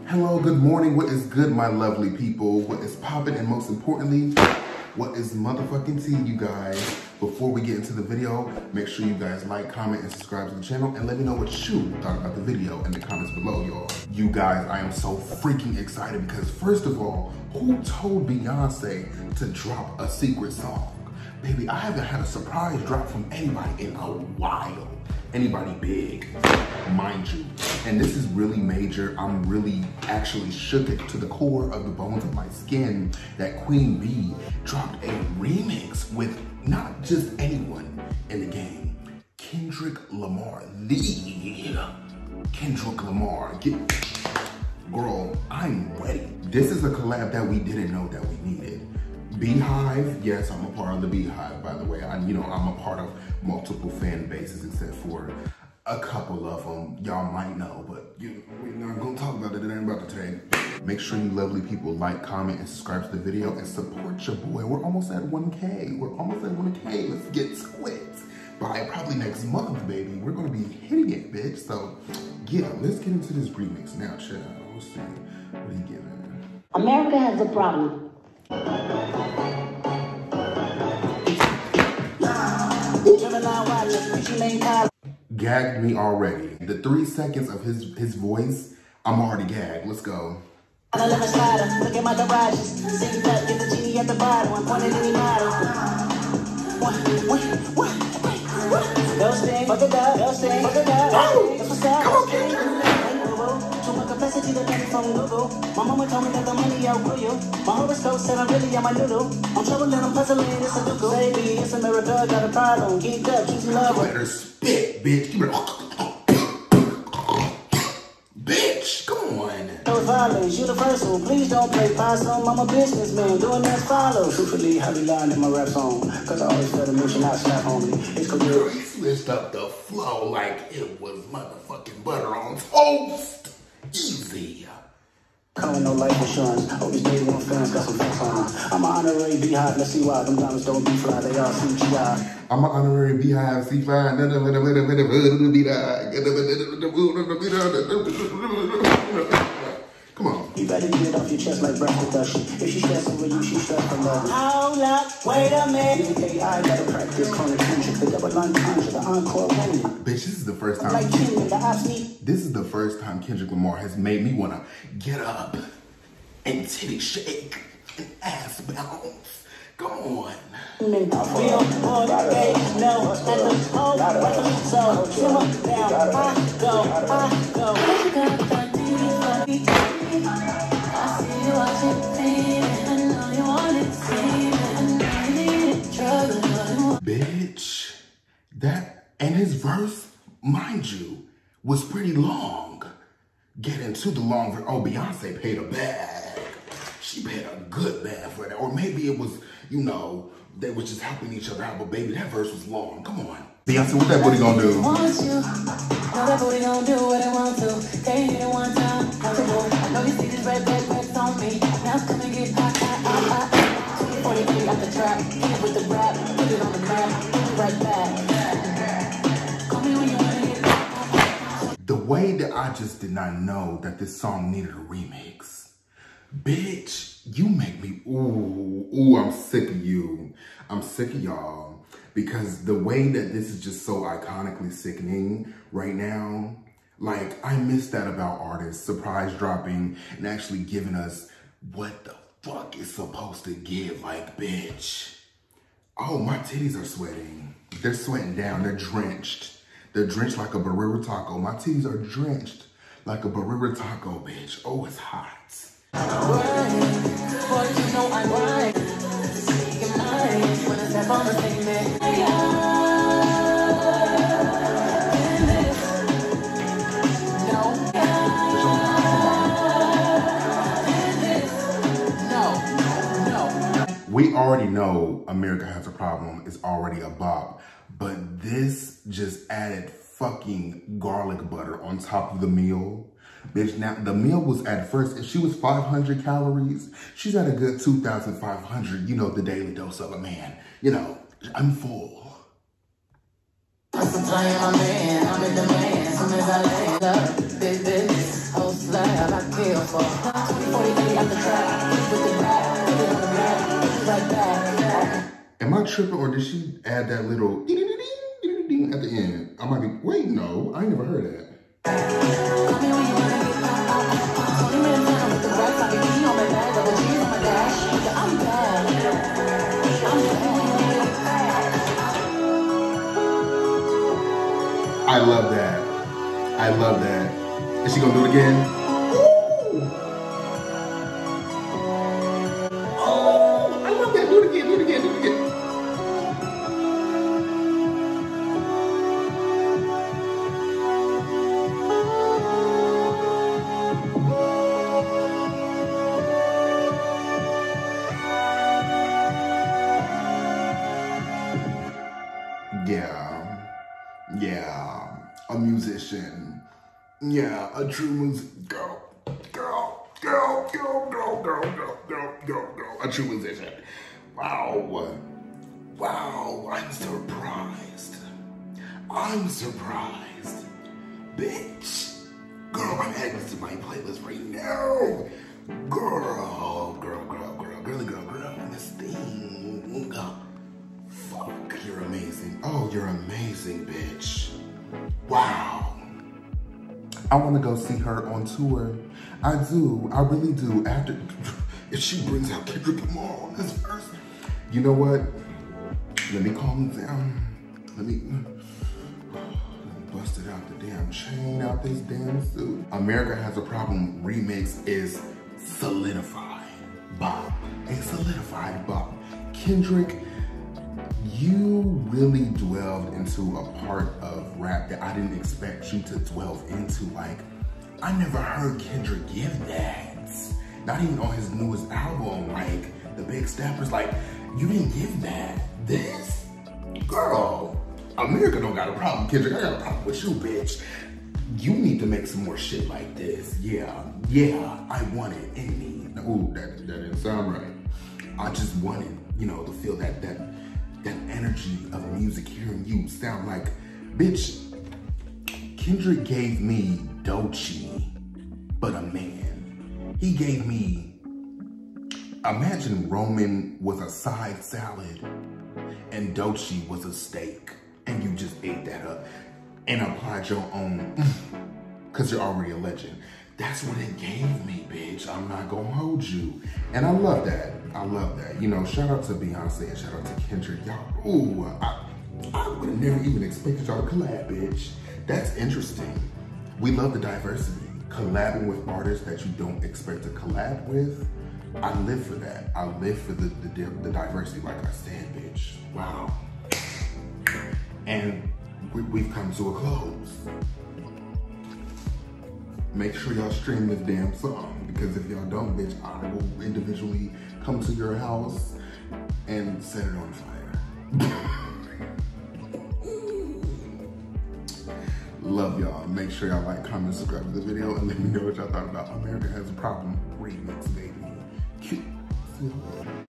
Hello, good morning. What is good, my lovely people? What is popping, and most importantly, what is motherfucking tea, you guys? Before we get into the video, make sure you guys like, comment, and subscribe to the channel, and let me know what you thought about the video in the comments below, y'all. You guys, I am so freaking excited because first of all, who told Beyonce to drop a secret song? Baby, I haven't had a surprise drop from anybody in a while. Anybody big, mind you. And this is really major. I'm really actually shook it to the core of the bones of my skin that Queen Bee dropped a remix with not just anyone in the game. Kendrick Lamar, the Kendrick Lamar. Girl, I'm ready. This is a collab that we didn't know that we needed. Beehive, yes, I'm a part of the Beehive, by the way. I'm a part of multiple fan bases, except for a couple of them y'all might know, but we're not gonna talk about it. It ain't about today. Make sure you lovely people like, comment, and subscribe to the video and support your boy. We're almost at 1K. We're almost at 1K. Let's get to it. By probably next month, baby, we're gonna be hitting it, bitch. So, yeah, let's get into this remix now, chill. We'll see. What are you giving? America has a problem. Gagged me already. The 3 seconds of his voice, I'm already gagged. Let's go. Look at my garages. Sing up, get the genie at the bottom. I'm pointing any model. Those things, fuck it up, those things, fuck it up. That's what's up. Come on, too much capacity to get from Google. My mama told me that the money outgrew you. My horoscope said I'm really on my noodle. I'm troubling, I'm puzzling, it's a Google. Baby, it's America, got a problem. Geeked up, keep love. You better spit, bitch. You better... Bitch, come on. No violence, universal. Please don't play possum. I'm a businessman, doing as follows. Truthfully, I be lying in my rap song. Cause I always felt a mission out slap on me. It's cool. Girl, you switched up the flow like it was motherfucking butter on toast. Easy. Calling no life insurance. Hope these day one fans got some facts on them. I'm an honorary Beehive, let's see why. Them diamonds don't be fly, they all CGI. I'm an honorary Beehive, C5. Come on. You better get it off your chest like breath production. If she stressing with you, she stressed from love. Hold up, wait a minute. I gotta practice calling Kendrick the double entendre, the encore woman. Bitch, this is the first time. Like Kendrick, the obstinate. This is the first time Kendrick Lamar has made me wanna get up and titty shake and ass bounce. Come on. We don't want to no, at the home, so simmer down, I go. I see you watching, I know you want it, see it, I know you need it, trouble. Bitch, that, and his verse, mind you, was pretty long. Get into the long verse. Oh, Beyonce paid a bag. She paid a good bag for that. Or maybe it was, they was just helping each other out, but baby, that verse was long. Come on. Beyonce, what that booty gonna do? Want you, know that booty gonna do what it want to. Can't hit it one time, I know you see this red on me. Now it's gonna get hot. 43 at the trap, hit it with the rap, put it on the map, put it right back. Call me when you wanna get back. The way that I just did not know that this song needed a remix. Bitch, you make me, ooh, I'm sick of you. I'm sick of y'all. Because the way that this is just so iconically sickening right now, like, I miss that about artists, surprise dropping and actually giving us what the fuck is supposed to give. Like, bitch. Oh, my titties are sweating. They're sweating down, they're drenched. They're drenched like a burrito taco. My titties are drenched like a burrito taco, bitch. Oh, it's hot. We already know America Has a Problem is already a bop, but this just added fucking garlic butter on top of the meal. Bitch, now the meal was at first, if she was 500 calories, she's at a good 2,500, the daily dose of a man. I'm full. I'm supplying my man, I'm in demand. Soon as I land up, this, whole slide. I got kill for 2043 at the track. With the rap, put it on the map, right back. Am I tripping or did she add that little ding at the end? I might be, wait, no, I ain't never heard that. Call me when you wanna get out. 20 minutes down with the rap, I can be on my bag, double G's on my dash. I'm bad. I'm bad. I love that. I love that. Is she gonna do it again? Ooh. Oh, I love that. Do it again, do it again, do it again. Yeah, a musician. Yeah, a true music girl, a true musician. Wow, I'm surprised. Bitch. Girl, I'm adding this to my playlist right now. Girl, this thing. Fuck, you're amazing. Oh, you're amazing, bitch. Wow. I want to go see her on tour. I do. I really do. After, if she brings out Kendrick Lamar on this verse, you know what? Let me calm down. Let me bust it out the damn chain out this damn suit. America Has a Problem remix is solidified bop. A solidified bop. Kendrick, you really dwelled into a part of rap that I didn't expect you to delve into. Like, I never heard Kendrick give that. Not even on his newest album, like The Big Steppers. Like, you didn't give that. This? Girl, America don't got a problem, Kendrick. I got a problem with you, bitch. You need to make some more shit like this. Yeah, I want it in me. Ooh, that didn't sound right. I just wanted, you know, to feel that energy of music, hearing you sound like, bitch, Kendrick gave me Dolce, but a man. He gave me, imagine Roman was a side salad and Dolce was a steak, and you just ate that up and applied your own, because you're already a legend. That's what it gave me, bitch. I'm not gonna hold you. And I love that. I love that. You know, shout out to Beyoncé and shout out to Kendrick. Y'all, ooh, I would have never even expected y'all to collab, bitch. That's interesting. We love the diversity. Collabing with artists that you don't expect to collab with. I live for that. I live for the diversity, like I said, bitch. Wow. And we've come to a close. Make sure y'all stream this damn song, because if y'all don't, bitch, I will individually come to your house and set it on fire. Love y'all. Make sure y'all like, comment, subscribe to the video, and let me know what y'all thought about America Has a Problem remix, baby. Cute.